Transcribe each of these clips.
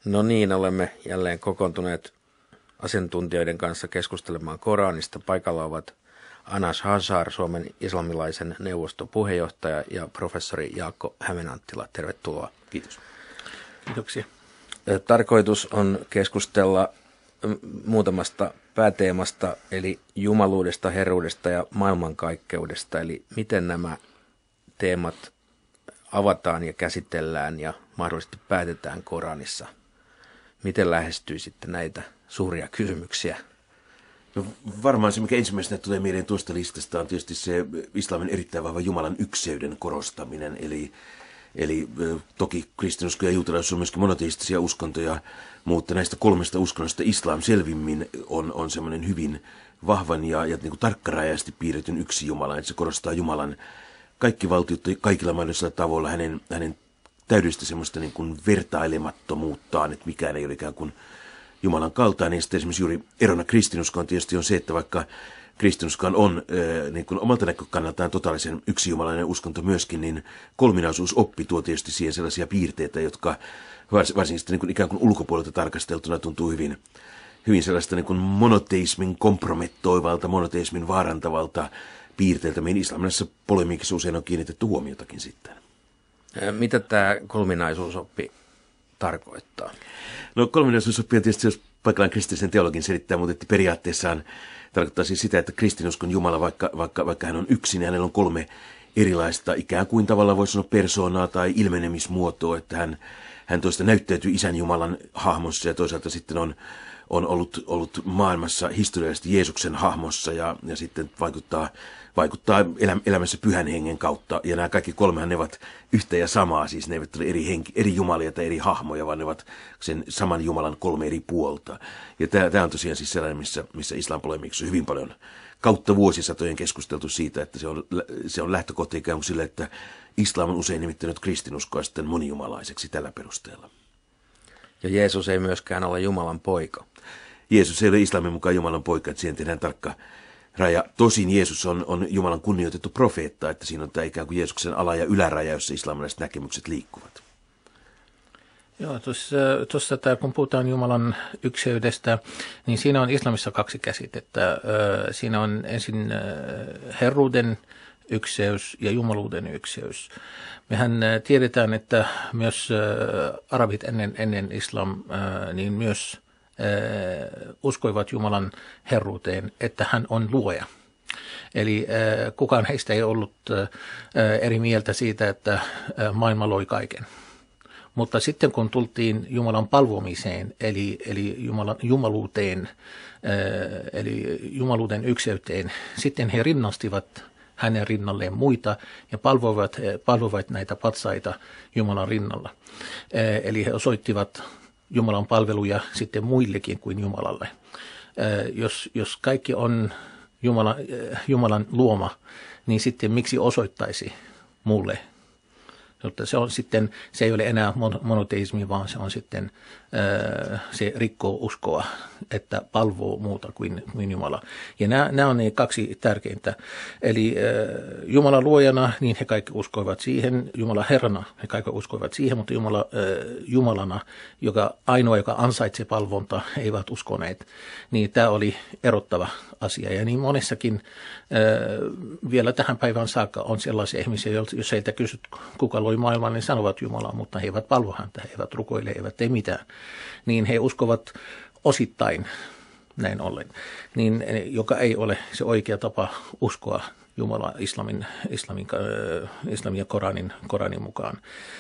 No niin, olemme jälleen kokoontuneet asiantuntijoiden kanssa keskustelemaan Koranista. Paikalla ovat Anas Hazar, Suomen islamilaisen neuvoston puheenjohtaja, ja professori Jaakko Hämeenanttila. Tervetuloa. Kiitos. Kiitoksia. Tarkoitus on keskustella muutamasta pääteemasta, eli jumaluudesta, herruudesta ja maailmankaikkeudesta. Eli miten nämä teemat avataan ja käsitellään ja mahdollisesti päätetään Koranissa. Miten lähestyy sitten näitä suuria kysymyksiä? No, varmaan se, mikä ensimmäisenä tulee mieleen tuosta listasta, on tietysti se islamin erittäin vahva Jumalan ykseyden korostaminen. Eli toki kristinusko ja juutalaisuus on myöskin monoteistisia uskontoja, mutta näistä kolmesta uskonnosta islam selvimmin on semmoinen hyvin vahvan ja niin kuin tarkkarajaisesti piirretyn yksi Jumala. Että se korostaa Jumalan kaikkivaltiutta kaikilla mahdollisilla tavoilla, hänen täydellistä semmoista niin kuin vertailemattomuuttaan, että mikään ei ole ikään kuin Jumalan kaltainen. Ja sitten esimerkiksi juuri erona kristinuskoon tietysti on se, että vaikka kristinuskoon on niin kuin omalta näkökannaltaan totaalisen yksijumalainen uskonto myöskin, niin kolminaisuusoppi tuo tietysti siihen sellaisia piirteitä, jotka varsinkin sitten niin kuin ikään kuin ulkopuolelta tarkasteltuna tuntuu hyvin sellaista niin kuin monoteismin kompromettoivalta, monoteismin vaarantavalta piirteiltä, mihin islamilaisessa polemiikissa usein on kiinnitetty huomiotakin sitten. Mitä tämä kolminaisuusoppi tarkoittaa? No kolminaisuusoppi on tietysti, jos paikallaan kristillisen teologin selittää, mutta että periaatteessaan tarkoittaa siis sitä, että kristinuskon Jumala, vaikka hän on yksin, niin hänellä on kolme erilaista ikään kuin tavallaan voisi sanoa persoonaa tai ilmenemismuotoa, että hän toista näyttäytyy isän Jumalan hahmossa ja toisaalta sitten on ollut maailmassa historiallisesti Jeesuksen hahmossa ja sitten vaikuttaa elämässä pyhän hengen kautta. Ja nämä kaikki kolmehan ne ovat yhtä ja samaa, siis ne eivät ole eri jumalia tai eri hahmoja, vaan ne ovat sen saman Jumalan kolme eri puolta. Ja tämä on tosiaan siis sellainen, missä islam-polemiikassa on hyvin paljon kautta vuosisatojen keskusteltu siitä, että se on lähtökohta ikään kuin sille, että islam on usein nimittänyt kristinuskoa sitten monijumalaiseksi tällä perusteella. Ja Jeesus ei myöskään ole Jumalan poika. Jeesus ei ole islamin mukaan Jumalan poika, että siihen tehdään tarkka raja. Tosin Jeesus on Jumalan kunnioitettu profeetta, että siinä on tämä ikään kuin Jeesuksen ala- ja yläraja, jossa islamilaiset näkemykset liikkuvat. Joo, tuossa kun puhutaan Jumalan ykseydestä, niin siinä on islamissa kaksi käsitettä. Siinä on ensin herruuden ykseys ja jumaluuden ykseys. Mehän tiedetään, että myös arabit ennen islam niin myös uskoivat Jumalan herruuteen, että hän on luoja. Eli kukaan heistä ei ollut eri mieltä siitä, että maailma loi kaiken. Mutta sitten kun tultiin Jumalan palvomiseen, eli jumaluuteen, eli jumaluuden ykseyteen, sitten he rinnastivat hänen rinnalleen muita ja palvoivat näitä patsaita Jumalan rinnalla. Eli he osoittivat Jumalan palveluja sitten muillekin kuin Jumalalle. Jos kaikki on Jumalan luoma, niin sitten miksi osoittaisi muulle? Se ei ole enää monoteismi, vaan se on sitten, se rikkoo uskoa, että palvoo muuta kuin Jumala. Ja nämä on ne kaksi tärkeintä. Eli Jumala luojana, niin he kaikki uskoivat siihen. Jumala Herrana, he kaikki uskoivat siihen, mutta Jumalana, ainoa, joka ansaitsee palvonta, eivät uskoneet. Niin tämä oli erottava asia. Ja niin monessakin vielä tähän päivään saakka on sellaisia ihmisiä, jos heitä kysyt, kuka loi maailman, niin sanovat Jumalaa, mutta he eivät palvo häntä, he eivät rukoile, he eivät tee mitään. Niin he uskovat osittain näin ollen, niin, joka ei ole se oikea tapa uskoa Jumalaa islamin ja Koranin mukaan.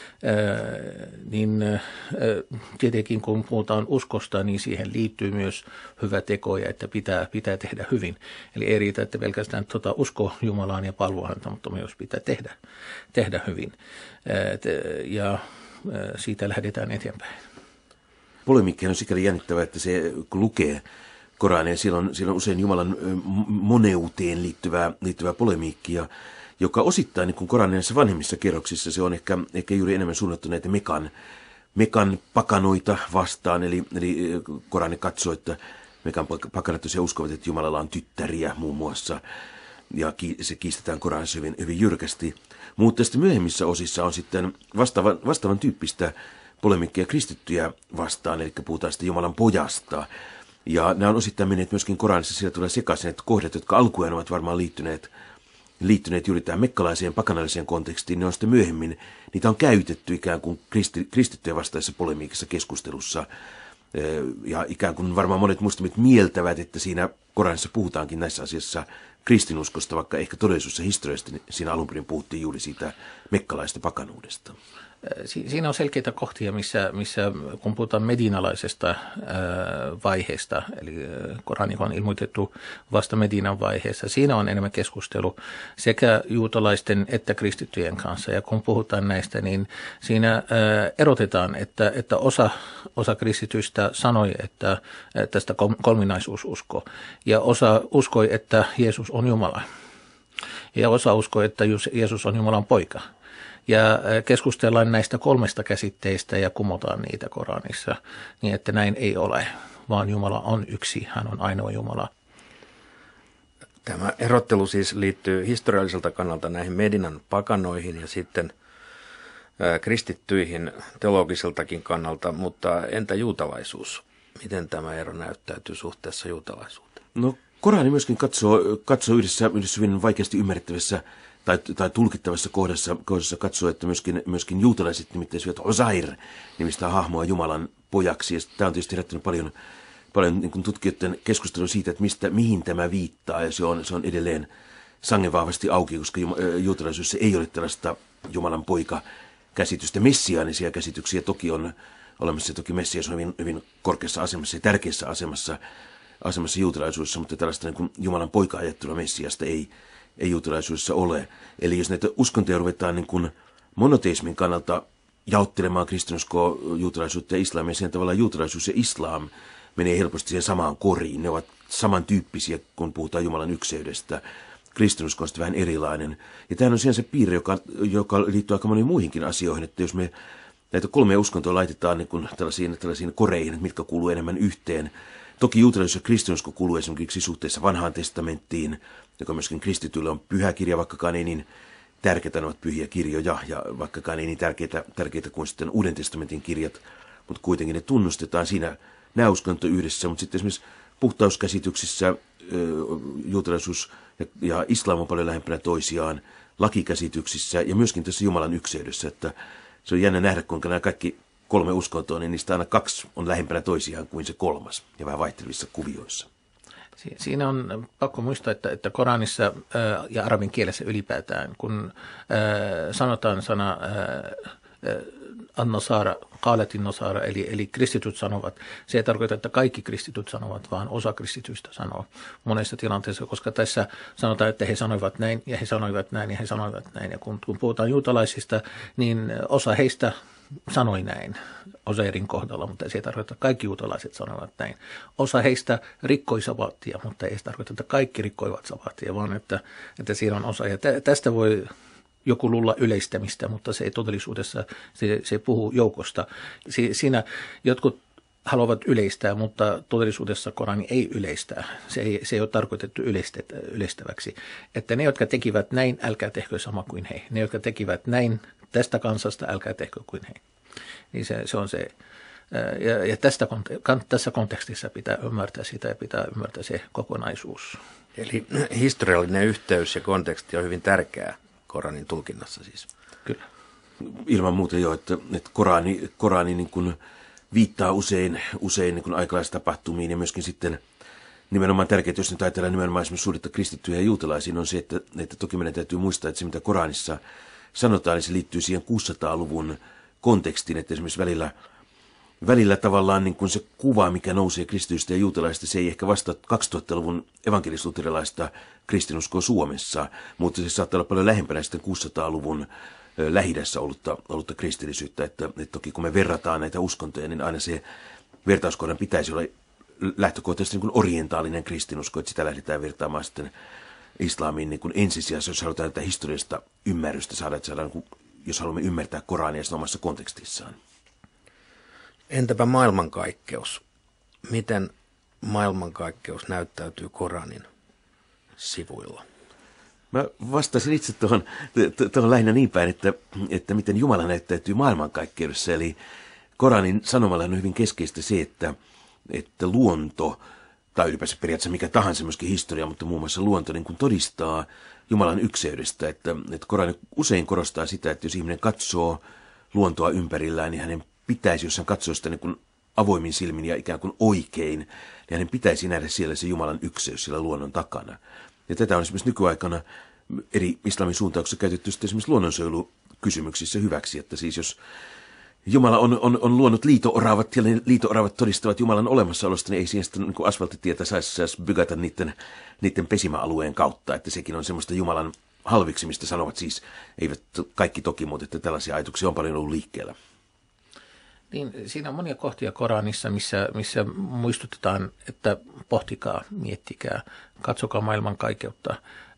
Tietenkin kun puhutaan uskosta, niin siihen liittyy myös hyvä teko ja että pitää tehdä hyvin. Eli ei riitä, että pelkästään usko Jumalaan ja palvoa häntä, mutta myös pitää tehdä hyvin. Ja siitä lähdetään eteenpäin. Polemiikki on sikäli jännittävä, että se kun lukee Korania, siellä on usein Jumalan moneuteen liittyvää polemiikkia, joka osittain niin kuin Koranin näissä vanhemmissa kerroksissa se on ehkä juuri enemmän suunnattu näitä Mekan pakanoita vastaan. Eli Korani katsoo, että Mekan pakanat tosiaan uskovat, että Jumalalla on tyttäriä muun muassa. Ja se kiistetään Koranissa hyvin jyrkästi. Mutta sitten myöhemmissä osissa on sitten vastaavan tyyppistä polemiikkia kristittyjä vastaan, eli puhutaan sitten Jumalan pojasta. Ja nämä on osittain menneet myöskin Koranissa sillä tulee sekaisin, että kohdat, jotka alkujaan ovat varmaan liittyneet juuri tähän mekkalaiseen pakanalliseen kontekstiin, ne on sitten myöhemmin, niitä on käytetty ikään kuin kristittyjä vastaisessa polemiikassa keskustelussa. Ja ikään kuin varmaan monet muslimit mieltävät, että siinä Koranissa puhutaankin näissä asiassa kristinuskosta, vaikka ehkä todellisuudessa historiallisesti siinä alun perin puhuttiin juuri siitä mekkalaisesta pakanuudesta. Siinä on selkeitä kohtia, missä kun puhutaan medinalaisesta vaiheesta, eli Korani on ilmoitettu vasta Medinan vaiheessa, siinä on enemmän keskustelu sekä juutalaisten että kristittyjen kanssa. Ja kun puhutaan näistä, niin siinä erotetaan, että osa kristityistä sanoi, että tästä kolminaisuususko, ja osa uskoi, että Jeesus on Jumala, ja osa uskoi, että Jeesus on Jumalan poika. Ja keskustellaan näistä 3 käsitteistä ja kumotaan niitä Koranissa, niin että näin ei ole, vaan Jumala on yksi, hän on ainoa Jumala. Tämä erottelu siis liittyy historialliselta kannalta näihin Medinan pakanoihin ja sitten kristittyihin teologiseltakin kannalta, mutta entä juutalaisuus? Miten tämä ero näyttäytyy suhteessa juutalaisuuteen? No Korani myöskin katsoo yhdessä hyvin vaikeasti ymmärrettävässä tai tulkittavassa kohdassa katsoo, että myöskin juutalaiset nimittäisivät Osair nimistä hahmoa Jumalan pojaksi. Ja tämä on tietysti herättänyt paljon niin kuin tutkijoiden keskustelua siitä, että mihin tämä viittaa. Ja se on edelleen sangen vahvasti auki, koska juutalaisuudessa ei ole tällaista Jumalan poika-käsitystä. Messiaanisia käsityksiä toki on olemassa. Toki Messias on hyvin korkeassa asemassa ja tärkeässä asemassa juutalaisuudessa, mutta tällaista niin kuin Jumalan poika-ajattelua Messiasta ei juutalaisuudessa ole. Eli jos näitä uskontoja ruvetaan niin kuin monoteismin kannalta jaottelemaan kristinuskoa, juutalaisuutta ja islamia, sen tavalla juutalaisuus ja islam menee helposti siihen samaan koriin. Ne ovat samantyyppisiä, kun puhutaan Jumalan ykseydestä. Kristinusko on sitten vähän erilainen. Ja tämä on se piirre, joka liittyy aika moniin muihinkin asioihin, että jos me näitä 3 uskontoa laitetaan niin kuin tällaisiin koreihin, että mitkä kuuluu enemmän yhteen. Toki juutalaisuus ja kristinusko kuuluu esimerkiksi suhteessa vanhaan testamenttiin, joka myöskin kristityille on pyhä kirja, vaikkakaan ei niin tärkeitä, ne ovat pyhiä kirjoja, ja vaikkakaan ei niin tärkeitä kuin sitten Uuden testamentin kirjat, mutta kuitenkin ne tunnustetaan siinä nämä uskonto yhdessä, mutta sitten esimerkiksi puhtauskäsityksissä juutalaisuus ja islam on paljon lähempänä toisiaan, lakikäsityksissä ja myöskin tässä Jumalan ykseydessä, että se on jännä nähdä, kuinka nämä kaikki 3 uskontoa, niin niistä aina 2 on lähempänä toisiaan kuin se 3 ja vähän vaihtelevissa kuvioissa. Siinä on pakko muistaa, että Koranissa ja arabin kielessä ylipäätään, kun sanotaan sana an-nasara, qaalatin nasara, eli kristityt sanovat, se ei tarkoita, että kaikki kristityt sanovat, vaan osa kristityistä sanoo monessa tilanteessa, koska tässä sanotaan, että he sanoivat näin ja he sanoivat näin ja he sanoivat näin. Ja kun puhutaan juutalaisista, niin osa heistä sanoi näin Osairin kohdalla, mutta se ei tarkoita, että kaikki juutalaiset sanoivat näin. Osa heistä rikkoi sabattia, mutta ei se tarkoita, että kaikki rikkoivat sabattia, vaan että siinä on osa. Ja tästä voi joku luulla yleistämistä, mutta se ei todellisuudessa, se puhuu joukosta. Siinä jotkut haluavat yleistää, mutta todellisuudessa Korani ei yleistää. Se ei ole tarkoitettu yleistäväksi. Että ne, jotka tekivät näin, älkää tehkö sama kuin he. Ne, jotka tekivät näin tästä kansasta, älkää tehkö kuin he. Niin se on se. Ja tässä kontekstissa pitää ymmärtää sitä ja pitää ymmärtää se kokonaisuus. Eli historiallinen yhteys ja konteksti on hyvin tärkeää Koranin tulkinnassa siis. Kyllä. Ilman muuta jo, että Korani niin kuin viittaa usein niin kuin aikalaistapahtumiin ja myöskin sitten nimenomaan tärkeää, jos nyt ajatellaan nimenomaan esimerkiksi suhdetta kristittyjä ja juutalaisiin, on se, että toki meidän täytyy muistaa, että se mitä Koranissa sanotaan, niin se liittyy siihen 600-luvun kontekstiin, että esimerkiksi välillä tavallaan niin kuin se kuva, mikä nousee kristitystä ja juutalaisista, se ei ehkä vastaa 2000-luvun evankelis-luterilaista kristinuskoa Suomessa, mutta se saattaa olla paljon lähempänä sitten 600-luvun Lähi-idässä ollutta kristillisyyttä, että toki kun me verrataan näitä uskontoja, niin aina se vertauskohdan pitäisi olla lähtökohtaisesti niin kuin orientaalinen kristinusko, että sitä lähdetään vertaamaan sitten islamiin niin kuin ensisijaisesti, jos halutaan tätä historiallista ymmärrystä saada, että saadaan, jos haluamme ymmärtää Korania sen omassa kontekstissaan. Entäpä maailmankaikkeus? Miten maailmankaikkeus näyttäytyy Koranin sivuilla? Mä vastasin itse tuohon lähinnä niin päin, että miten Jumala näyttäytyy maailmankaikkeudessa. Eli Koranin sanomalla on hyvin keskeistä se, että luonto, tai ylipäänsä periaatteessa mikä tahansa myöskin historia, mutta muun muassa luonto niin kuin todistaa Jumalan ykseydestä. Että Korani usein korostaa sitä, että jos ihminen katsoo luontoa ympärillään, niin hänen pitäisi, jos hän katsoo sitä niin kuin avoimin silmin ja ikään kuin oikein, niin hänen pitäisi nähdä siellä se Jumalan ykseys siellä luonnon takana. Ja tätä on esimerkiksi nykyaikana eri islamin suuntauksissa käytetty sitten esimerkiksi luonnonsuojelukysymyksissä hyväksi, että siis jos Jumala on luonut liito-oravat, ja ne liito-oravat todistavat Jumalan olemassaolosta, niin ei siihen sitten niin asfalttitietä saisi bygata niiden pesimäalueen kautta, että sekin on semmoista Jumalan halviksimista, sanovat siis, eivät kaikki toki, mutta että tällaisia ajatuksia on paljon ollut liikkeellä. Niin, siinä on monia kohtia Koranissa, missä muistutetaan, että pohtikaa, miettikää, katsokaa maailmankaikkeutta.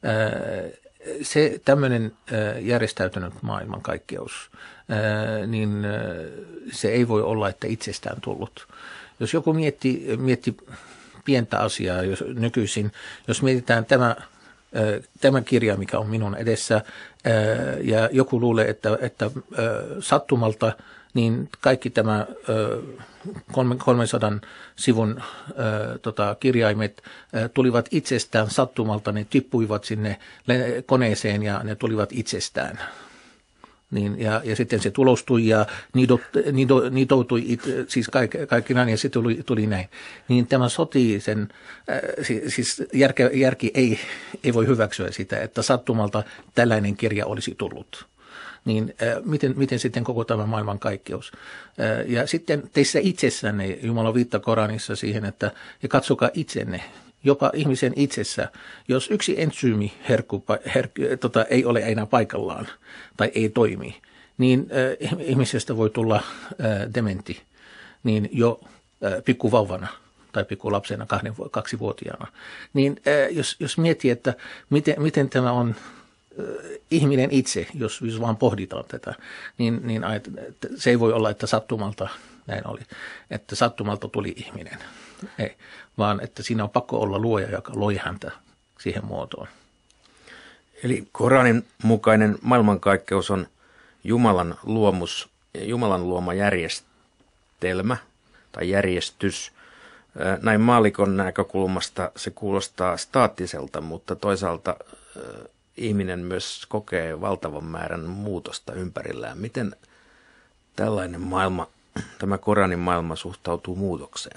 Se tämmöinen järjestäytynyt maailmankaikkeus, niin se ei voi olla, että itsestään tullut. Jos joku mietti pientä asiaa, jos mietitään tämä kirja, mikä on minun edessä, ja joku luulee, että sattumalta, niin kaikki tämä 300 sivun kirjaimet tulivat itsestään sattumalta, ne tippuivat sinne koneeseen ja ne tulivat itsestään. Niin, ja sitten se tulostui ja niitoutui, siis kaikki näin, ja se tuli näin. Niin tämä sotii sen, siis järki ei voi hyväksyä sitä, että sattumalta tällainen kirja olisi tullut. Niin miten sitten koko tämä maailmankaikkeus. Ja sitten teissä itsessänne, Jumala viittaa Koranissa siihen, että ja katsokaa itsenne, jopa ihmisen itsessä, jos yksi entsyymi ei ole enää paikallaan tai ei toimi, niin ihmisestä voi tulla dementti niin jo pikkuvauvana tai pikkulapsena 2-vuotiaana. Niin jos miettii, että miten tämä on ihminen itse, jos vaan pohditaan tätä, niin se ei voi olla, että sattumalta näin oli, että sattumalta tuli ihminen. Ei, vaan että siinä on pakko olla luoja, joka loi häntä siihen muotoon. Eli Koranin mukainen maailmankaikkeus on Jumalan luomus, Jumalan luoma järjestelmä tai järjestys. Näin maallikon näkökulmasta se kuulostaa staattiselta, mutta toisaalta ihminen myös kokee valtavan määrän muutosta ympärillään. Miten tällainen maailma, tämä Koranin maailma suhtautuu muutokseen?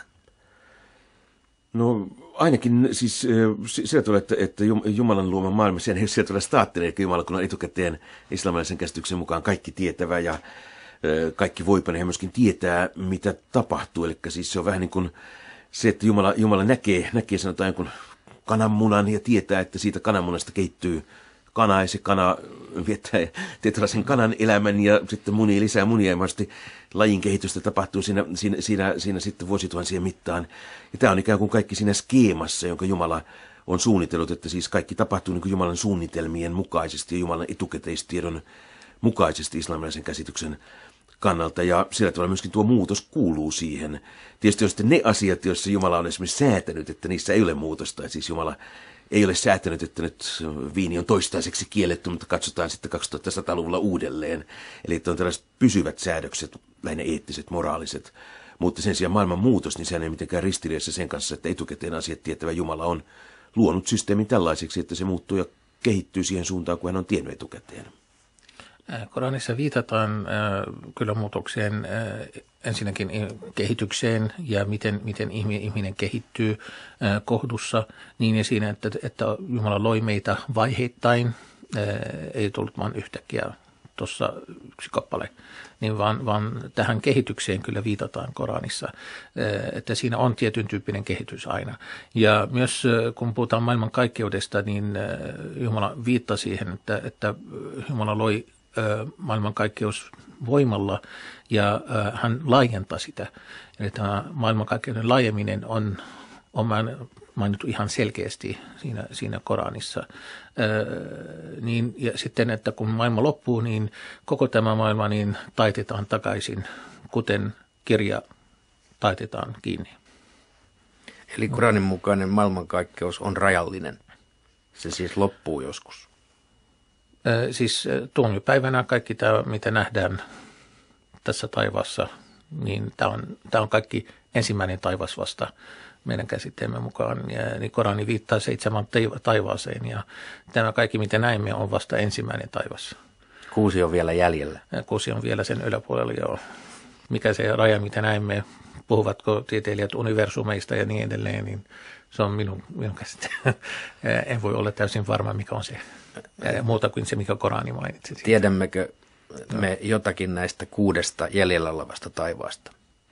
No ainakin siis sillä tavalla, että Jumalan luoma maailma, sen ei sillä tavalla staattinen, että Jumala kun on etukäteen islamilaisen käsityksen mukaan kaikki tietävä ja kaikki voipane, hän myöskin tietää, mitä tapahtuu. Eli siis se on vähän niin kuin se, että Jumala näkee sanotaan jonkun kananmunan ja tietää, että siitä kananmunasta kehittyy kana ja se kana viettää sen kanan elämän ja sitten munii lisää munia ja mahdollisesti lajin kehitystä tapahtuu siinä sitten vuosituhansien mittaan. Ja tämä on ikään kuin kaikki siinä skeemassa, jonka Jumala on suunnitellut, että siis kaikki tapahtuu niin kuin Jumalan suunnitelmien mukaisesti ja Jumalan etukäteistiedon mukaisesti islamilaisen käsityksen kannalta. Ja sillä tavalla myöskin tuo muutos kuuluu siihen. Tietysti on sitten ne asiat, joissa Jumala on esimerkiksi säätänyt, että niissä ei ole muutosta. Ja siis Jumala ei ole säätänyt, että nyt viini on toistaiseksi kielletty, mutta katsotaan sitten 2100-luvulla uudelleen. Eli että on tällaiset pysyvät säädökset, lähinnä eettiset, moraaliset. Mutta sen sijaan maailman muutos, niin sehän ei mitenkään ristiriidassa sen kanssa, että etukäteen asiat tietävä Jumala on luonut systeemin tällaiseksi, että se muuttuu ja kehittyy siihen suuntaan, kun hän on tiennyt etukäteen. Koranissa viitataan kyllä muutokseen ensinnäkin kehitykseen ja miten ihminen kehittyy kohdussa niin ja siinä, että Jumala loi meitä vaiheittain, ei tullut vain yhtäkkiä tuossa yksi kappale, niin vaan tähän kehitykseen kyllä viitataan Koranissa, että siinä on tietyn tyyppinen kehitys aina. Ja myös kun puhutaan maailmankaikkeudesta, niin Jumala viittaa siihen, että Jumala loi maailmankaikkeus voimalla ja hän laajentaa sitä. Eli tämä maailmankaikkeuden laajeminen on mainittu ihan selkeästi siinä Koranissa. Niin, ja sitten, että kun maailma loppuu, niin koko tämä maailma niin taitetaan takaisin, kuten kirja taitetaan kiinni. Eli Koranin mukainen maailmankaikkeus on rajallinen. Se siis loppuu joskus. Siis tuomiopäivänä kaikki tämä, mitä nähdään tässä taivaassa, niin tämä on kaikki ensimmäinen taivas vasta meidän käsitteemme mukaan. Ja, niin Korani viittaa 7 taivaaseen ja tämä kaikki, mitä näimme, on vasta ensimmäinen taivas. 6 on vielä jäljellä. 6 on vielä sen yläpuolella, joo. Mikä se raja, mitä näimme, puhuvatko tieteilijät universumeista ja niin edelleen, niin se on minun käsite. En voi olla täysin varma, mikä on se muuta kuin se, mikä Korani mainitsi. Tiedämmekö me jotakin näistä 6 jäljellä olevasta taivaasta?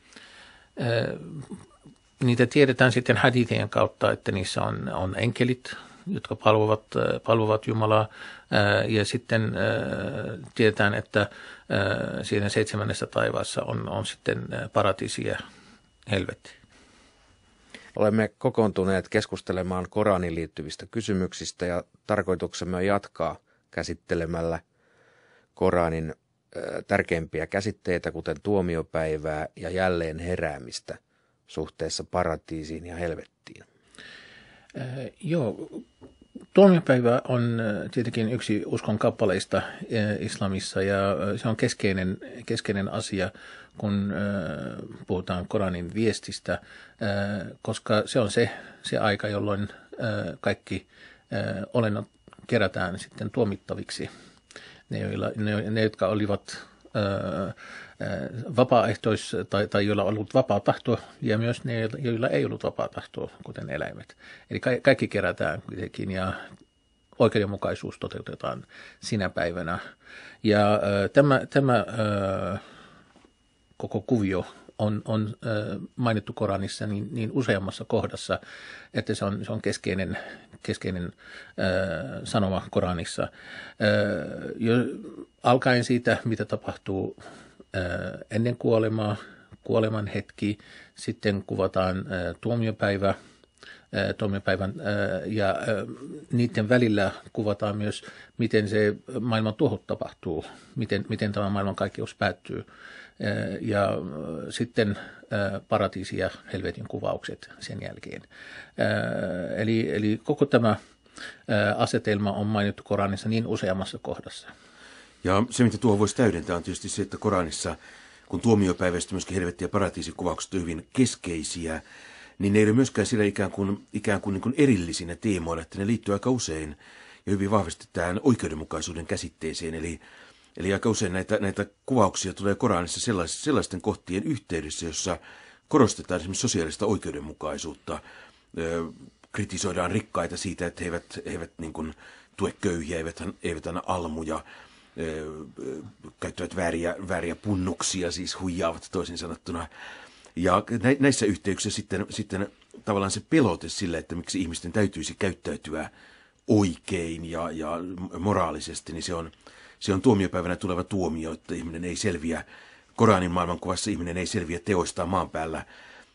Niitä tiedetään sitten hadithien kautta, että niissä on enkelit, jotka palvovat Jumalaa, ja sitten tiedetään, että siinä 7. taivaassa on sitten paratiisi ja helvetti. Olemme kokoontuneet keskustelemaan Koraniin liittyvistä kysymyksistä ja tarkoituksemme on jatkaa käsittelemällä Koranin tärkeimpiä käsitteitä, kuten tuomiopäivää ja jälleen heräämistä suhteessa paratiisiin ja helvettiin. Joo, tuomiopäivä on tietenkin yksi uskon kappaleista islamissa ja se on keskeinen asia, kun puhutaan Koranin viestistä, koska se on se aika, jolloin kaikki olennot kerätään sitten tuomittaviksi. Ne jotka olivat tai joilla on ollut vapaa tahto, ja myös ne, joilla ei ollut vapaa tahtoa, kuten eläimet. Eli kaikki kerätään kuitenkin, ja oikeudenmukaisuus toteutetaan sinä päivänä. Ja tämä koko kuvio on mainittu Koranissa niin useammassa kohdassa, että se on keskeinen sanoma Koranissa. Alkaen siitä, mitä tapahtuu ennen kuolemaa, kuoleman hetki, sitten kuvataan tuomiopäivän ja niiden välillä kuvataan myös, miten se maailman tuhot tapahtuu, miten tämä maailmankaikkeus päättyy. Ja sitten paratiisi ja helvetin kuvaukset sen jälkeen. Eli koko tämä asetelma on mainittu Koranissa niin useammassa kohdassa. Ja se, mitä tuohon voisi täydentää, on tietysti se, että Koranissa, kun tuomiopäivästä myöskin helvetti- ja paratiisikuvaukset on hyvin keskeisiä, niin ne ei ole myöskään sillä ikään kuin erillisinä teemoina, että ne liittyy aika usein ja hyvin vahvasti tähän oikeudenmukaisuuden käsitteeseen. Eli aika usein näitä kuvauksia tulee Koranissa sellaisten kohtien yhteydessä, jossa korostetaan esimerkiksi sosiaalista oikeudenmukaisuutta, kritisoidaan rikkaita siitä, että he eivät niin kuin tue köyhiä, eivät anna almuja, käyttävät vääriä punnuksia, siis huijaavat toisin sanottuna. Ja näissä yhteyksissä sitten tavallaan se pelote sille, että miksi ihmisten täytyisi käyttäytyä oikein ja moraalisesti, niin se on tuomiopäivänä tuleva tuomio, että ihminen ei selviä, Koranin maailmankuvassa ihminen ei selviä teoistaan maan päällä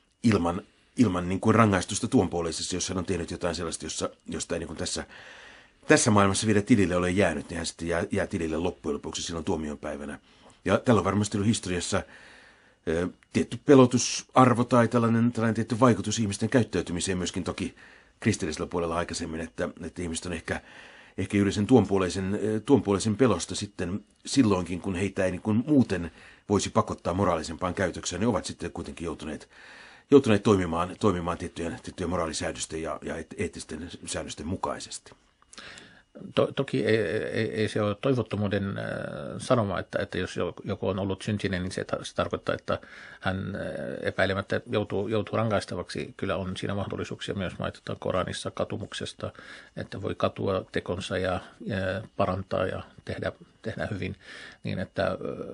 ilman niin kuin rangaistusta tuonpuoleisessa, jos hän on tehnyt jotain sellaista, josta ei niin kuin tässä maailmassa vielä tilille ole jäänyt, niin hän sitten jää tilille loppujen lopuksi silloin tuomiopäivänä. Ja tällä on varmasti ollut historiassa tietty pelotusarvo tai tällainen tietty vaikutus ihmisten käyttäytymiseen myöskin toki kristillisellä puolella aikaisemmin, että ihmiset on ehkä juuri sen tuonpuoleisen pelosta sitten silloinkin, kun heitä ei niin kuin muuten voisi pakottaa moraalisempaan käytökseen, ne ovat sitten kuitenkin joutuneet toimimaan tiettyjen moraalisäädösten ja eettisten säännösten mukaisesti. Toki ei se ole toivottomuuden sanoma, että jos joku on ollut syntinen, niin se tarkoittaa, että hän epäilemättä joutuu rangaistavaksi. Kyllä on siinä mahdollisuuksia myös mainitaan Koranissa katumuksesta, että voi katua tekonsa ja parantaa ja tehdä hyvin niin, että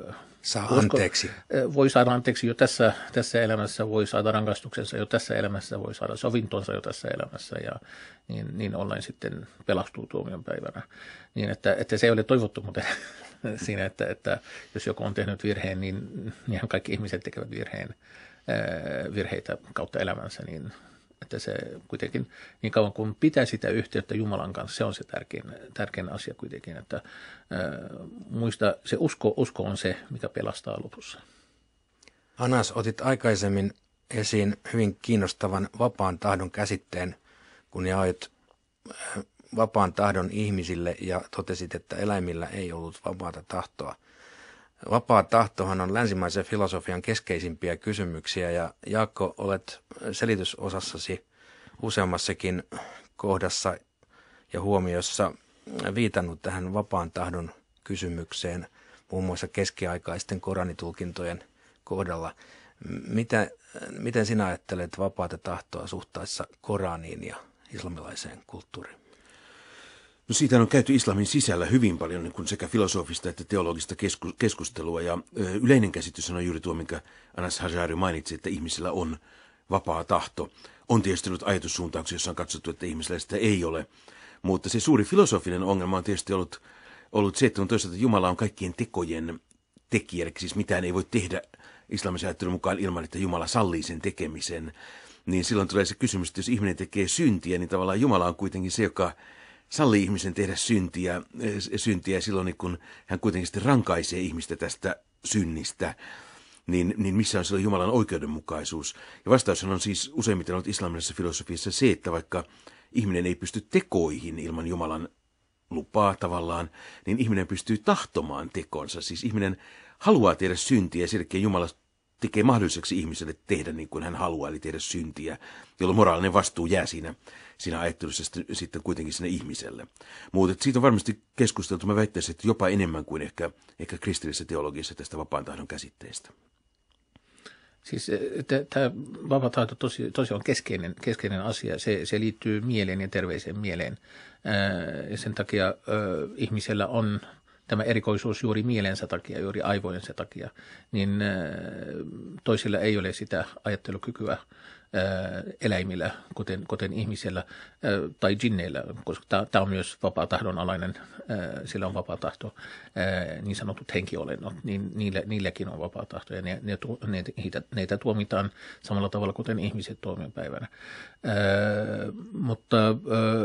voi saada anteeksi jo tässä elämässä, voi saada rangaistuksensa jo tässä elämässä, voi saada sovintonsa jo tässä elämässä ja niin ollen sitten pelastuu tuomion päivänä. Niin, että se ei ole toivottomuuden siinä, että jos joku on tehnyt virheen, niin kaikki ihmiset tekevät virheitä kautta elämänsä, niin että se kuitenkin niin kauan kuin pitää sitä yhteyttä Jumalan kanssa, se on se tärkein asia kuitenkin, että muista se usko on se, mikä pelastaa lopussa. Anas, otit aikaisemmin esiin hyvin kiinnostavan vapaan tahdon käsitteen, kun jaoit vapaan tahdon ihmisille ja totesit, että eläimillä ei ollut vapaata tahtoa. Vapaa tahtohan on länsimaisen filosofian keskeisimpiä kysymyksiä ja Jaakko, olet selitysosassasi useammassakin kohdassa ja huomiossa viitannut tähän vapaan tahdon kysymykseen, muun muassa keskiaikaisten koranitulkintojen kohdalla. Miten sinä ajattelet vapaata tahtoa suhteessa Koraniin ja islamilaiseen kulttuuriin? No siitä on käyty islamin sisällä hyvin paljon niin kuin sekä filosofista että teologista keskustelua ja yleinen käsitys on juuri tuo, minkä Anas Hajari mainitsi, että ihmisillä on vapaa tahto. On tietysti ollut ajatussuuntauksia, jossa on katsottu, että ihmisillä sitä ei ole, mutta se suuri filosofinen ongelma on tietysti ollut se, että on toisaalta Jumala on kaikkien tekojen tekijä, eli siis mitään ei voi tehdä islamisen ajattelun mukaan ilman, että Jumala sallii sen tekemisen, niin silloin tulee se kysymys, että jos ihminen tekee syntiä, niin tavallaan Jumala on kuitenkin se, joka sallii ihmisen tehdä syntiä silloin, niin kun hän kuitenkin sitten rankaisee ihmistä tästä synnistä, niin missä on silloin Jumalan oikeudenmukaisuus? Ja vastaus on siis useimmiten ollut islamilaisessa filosofiassa se, että vaikka ihminen ei pysty tekoihin ilman Jumalan lupaa tavallaan, niin ihminen pystyy tahtomaan tekonsa. Siis ihminen haluaa tehdä syntiä ja selkeä Jumala tekee mahdolliseksi ihmiselle tehdä niin kuin hän haluaa, eli tehdä syntiä, jolloin moraalinen vastuu jää siinä ajattelussa sitten kuitenkin sinne ihmiselle. Mutta siitä on varmasti keskusteltu, mä väittäisin, että jopa enemmän kuin ehkä kristillisessä teologiassa tästä vapaan tahdon käsitteestä. Siis tämä vapaa tahto tosiaan on keskeinen asia. Se liittyy mieleen ja terveeseen mieleen. Ja sen takia ihmisellä on tämä erikoisuus juuri mielensä takia, juuri aivojensa takia, niin toisilla ei ole sitä ajattelukykyä eläimillä, kuten ihmisellä tai jinneillä, koska tämä on myös vapaa tahdon alainen, sillä on vapaa tahto, niin sanotut henkiolennot, niin niilläkin on vapaa tahto, ja neitä tuomitaan samalla tavalla, kuten ihmiset tuomiopäivänä. Mutta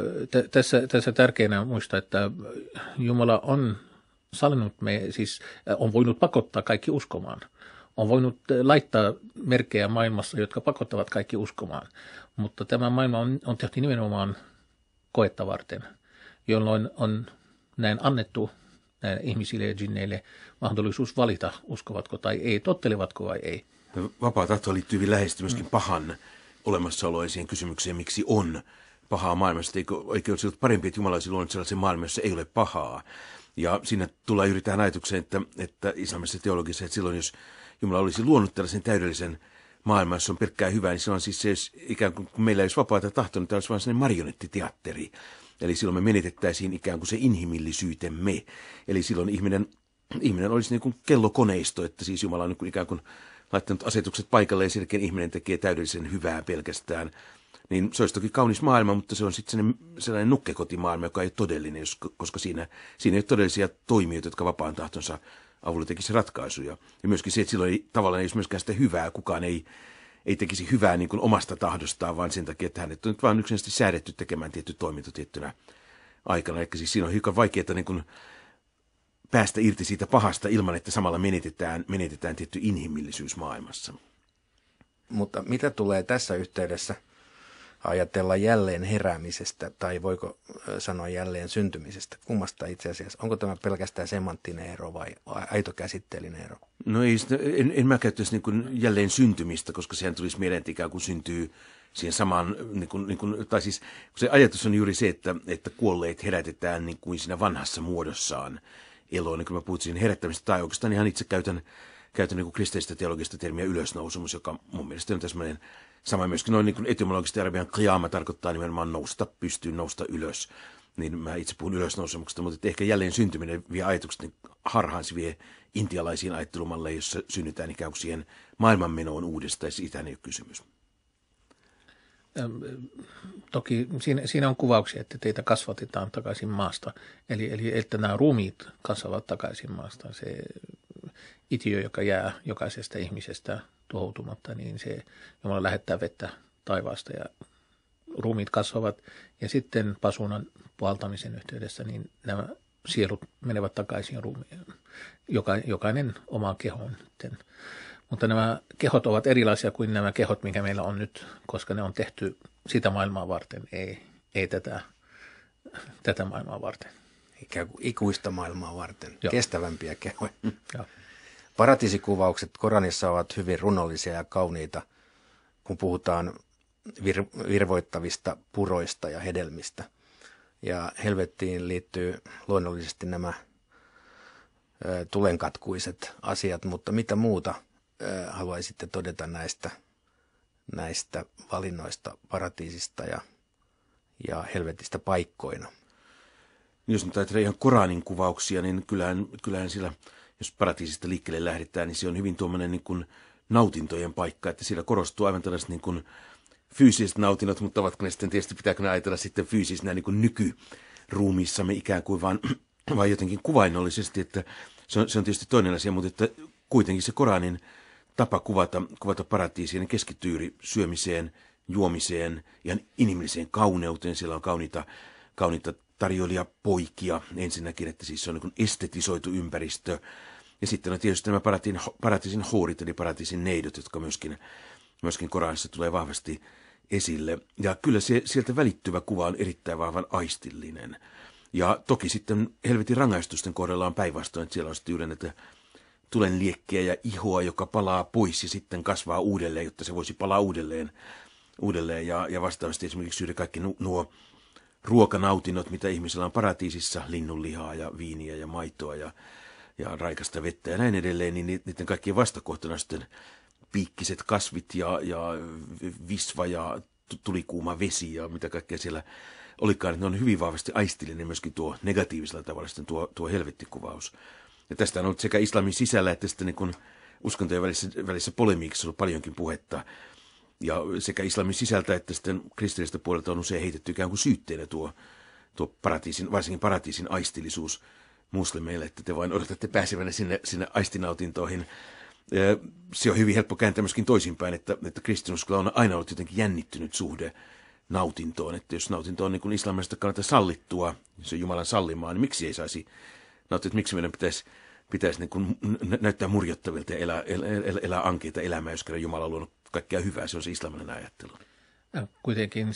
tässä tärkeänä muistaa, että Jumala on sallinut siis on voinut pakottaa kaikki uskomaan. On voinut laittaa merkkejä maailmassa, jotka pakottavat kaikki uskomaan. Mutta tämä maailma on tehty nimenomaan koetta varten, jolloin on näin annettu näille ihmisille ja jinneille mahdollisuus valita, uskovatko tai ei, tottelevatko vai ei. Vapaa tahto liittyy hyvin läheisesti myöskin pahan olemassaoloon siihen kysymykseen, miksi on pahaa maailmassa. Eikö olisi ollut parempi, että Jumala olisi luonut sellaisen maailman, jossa ei ole pahaa? Ja siinä tullaan juuri tähän ajatukseen, että islamisessa teologisessa, että silloin jos Jumala olisi luonut tällaisen täydellisen maailman, jossa on pelkkää hyvää, niin silloin siis se ikään kuin, kun meillä ei olisi vapaata tahtoa, niin tämä olisi vain sellainen marionettiteatteri. Eli silloin me menetettäisiin ikään kuin se inhimillisyytemme. Eli silloin ihminen olisi niin kuin kellokoneisto, että siis Jumala on niin kuin ikään kuin laittanut asetukset paikalle ja selkeän ihminen tekee täydellisen hyvää pelkästään. Niin se olisi toki kaunis maailma, mutta se on sitten sellainen nukkekotimaailma, joka ei ole todellinen, koska siinä ei ole todellisia toimijoita, jotka vapaan tahtonsa avulla tekisi ratkaisuja. Ja myöskin se, että silloin ei, tavallaan ei olisi myöskään sitä hyvää, kukaan ei tekisi hyvää niin kuin omasta tahdostaan, vaan sen takia, että hänet on nyt vain yksinkertaisesti säädetty tekemään tietty toiminto tiettynä aikana. Eli siis siinä on hiukan vaikeaa niin kuin päästä irti siitä pahasta ilman, että samalla menetetään tietty inhimillisyys maailmassa. Mutta mitä tulee tässä yhteydessä ajatella jälleen heräämisestä, tai voiko sanoa jälleen syntymisestä? Kummasta itse asiassa? Onko tämä pelkästään semanttinen ero vai aito käsitteellinen ero? No ei, en mä käyttäisi niin kuin jälleen syntymistä, koska sehän tulisi mieleen, että ikään kuin syntyy siihen samaan, tai siis se ajatus on juuri se, että kuolleet herätetään niin kuin siinä vanhassa muodossaan eloon. Niin kun mä puhuttiin herättämistä, tai oikeastaan ihan itse käytän niin kuin kristillistä teologista termiä ylösnousemus, joka mun mielestä on tämmöinen sama myöskin noin niin etymologisesti arabian qiyama tarkoittaa nimenomaan nousta pystyyn, nousta ylös. Niin mä itse puhun ylösnousemuksesta, mutta ehkä jälleen syntyminen vie ajatukset niin harhaan, se vie intialaisiin ajattelumalleihin, jossa synnytään ikään kuin siihen maailmanmenoon uudestaan, ja siitä ei ole kysymys. Toki siinä on kuvauksia, että teitä kasvatetaan takaisin maasta, eli että nämä ruumiit kasvavat takaisin maasta. Se itiö, joka jää jokaisesta ihmisestä tuhoutumatta, niin se Jumala lähettää vettä taivaasta ja ruumiit kasvavat. Ja sitten pasunan puhaltamisen yhteydessä niin nämä sielut menevät takaisin ruumiin, jokainen omaan kehoon. Mutta nämä kehot ovat erilaisia kuin nämä kehot, mikä meillä on nyt, koska ne on tehty sitä maailmaa varten, ei tätä maailmaa varten. Ikään kuin ikuista maailmaa varten, Joo. kestävämpiä kehoja. Joo. Paratiisikuvaukset Koranissa ovat hyvin runollisia ja kauniita, kun puhutaan virvoittavista puroista ja hedelmistä. Ja helvettiin liittyy luonnollisesti nämä tulenkatkuiset asiat, mutta mitä muuta haluaisitte todeta näistä valinnoista paratiisista ja helvetistä paikkoina? Jos nyt ajatellaan ihan Koranin kuvauksia, niin kyllähän siellä, jos paratiisista liikkeelle lähdetään, niin se on hyvin tuommoinen niin kuin nautintojen paikka, että siellä korostuu aivan tällaiset niin kuin fyysiset nautinnot, mutta ovatko ne sitten tietysti, pitääkö ne ajatella sitten fyysisenä niin kuin nykyruumiissamme ikään kuin, vaan jotenkin kuvainnollisesti, että se on tietysti toinen asia, mutta että kuitenkin se Koranin tapa kuvata paratiisia, niin keskittyy juuri syömiseen, juomiseen, ihan inhimilliseen kauneuteen. Siellä on kauniita tarjoilijapoikia ensinnäkin, että siis se on niin kuin estetisoitu ympäristö. Ja sitten on tietysti nämä paratiisin huurit, eli paratiisin neidot, jotka myöskin Koranissa tulee vahvasti esille. Ja kyllä sieltä välittyvä kuva on erittäin vahvan aistillinen. Ja toki sitten helvetin rangaistusten kohdalla on päinvastoin, että siellä on sitten juuri näitä tulenliekkiä ja ihoa, joka palaa pois ja sitten kasvaa uudelleen, jotta se voisi palaa uudelleen. Ja vastaavasti esimerkiksi juuri kaikki nuo ruokanautinnot, mitä ihmisellä on paratiisissa, linnunlihaa ja viiniä ja maitoa ja raikasta vettä ja näin edelleen, niin niiden kaikkien vastakohtana sitten piikkiset kasvit ja visva ja tulikuuma vesi ja mitä kaikkea siellä olikaan. Ne on hyvin vahvasti aistillinen myöskin tuo negatiivisella tavalla sitten tuo helvettikuvaus. Ja tästä on ollut sekä islamin sisällä että sitten niin kuin uskontojen välissä polemiikissa ollut paljonkin puhetta. Ja sekä islamin sisältä että sitten kristillistä puolelta on usein heitetty ikään kuin syytteenä tuo paratiisin, varsinkin paratiisin aistillisuus muslimeille, että te vain odotatte pääsevänne sinne aistinautintoihin. Se on hyvin helppo kääntää myöskin toisinpäin, että kristinuskolla on aina ollut jotenkin jännittynyt suhde nautintoon. Että jos nautinto on niin kuin islamista kannalta sallittua, se on Jumalan sallimaa, niin miksi ei saisi nauttia, että miksi meidän pitäisi niin kuin näyttää murjottavilta ja elää ankeita elämää, jos kerran Jumala on luonut kaikkea hyvää. Se on se islamilainen ajattelu. Kuitenkin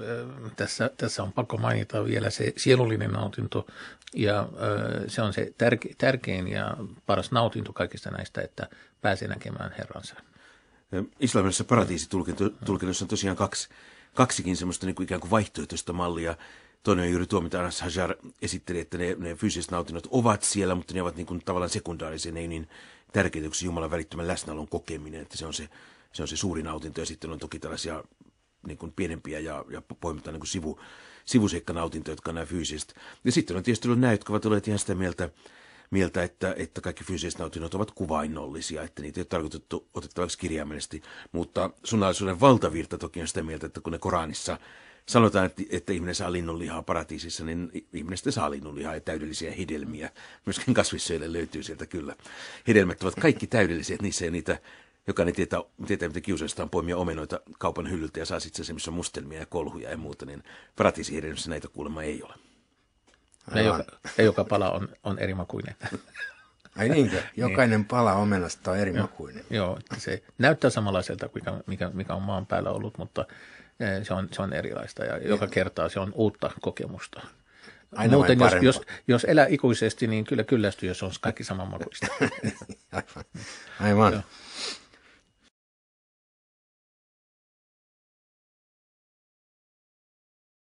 tässä on pakko mainita vielä se sielullinen nautinto, ja se on se tärkein ja paras nautinto kaikista näistä, että pääsee näkemään Herransa. Islamilaisessa paratiisitulkinnossa on tosiaan kaksikin semmoista niin kuin ikään kuin vaihtoehtoista mallia. Toinen on juuri tuo, mitä Anas Hajar esitteli, että ne fyysiset nautinnot ovat siellä, mutta ne ovat niin kuin tavallaan sekundaarisia, ne ei niin tärkeitä kuin se Jumalan välittömän läsnäolon kokeminen, että se on se suuri nautinto, ja sitten on toki tällaisia niin kuin pienempiä ja poimitaan niin kuin sivuseikkanautintoja, jotka on nämä fyysiset. Ja sitten on tietysti ollut nämä, jotka ovat olleet ihan sitä mieltä että kaikki fyysiset nautinnot ovat kuvainnollisia, että niitä ei ole tarkoitettu otettavaksi kirjaimellisesti, mutta sunnallisuuden valtavirta toki on sitä mieltä, että kun ne Koranissa sanotaan, että ihminen saa linnunlihaa paratiisissa, niin ihminen sitten saa linnunlihaa ja täydellisiä hedelmiä. Myöskin kasvissyöjille löytyy sieltä kyllä. Hedelmät ovat kaikki täydellisiä, että niissä ei niitä, jokainen tietää mitä kiusallista on poimia omenoita kaupan hyllyltä ja saa sitten se, missä on mustelmia ja kolhuja ja muuta, niin paratiisihedelmissä näitä kuulemma ei ole. Ja joka pala on erimakuinen. Ai niinkö? Jokainen pala omenasta on erimakuinen. Joo, se näyttää samanlaiselta kuin mikä on maan päällä ollut, mutta se on erilaista ja joka kertaa se on uutta kokemusta. Aina muuten jos elää ikuisesti, niin kyllä kyllästyy, jos on kaikki samanmakuista. Aivan.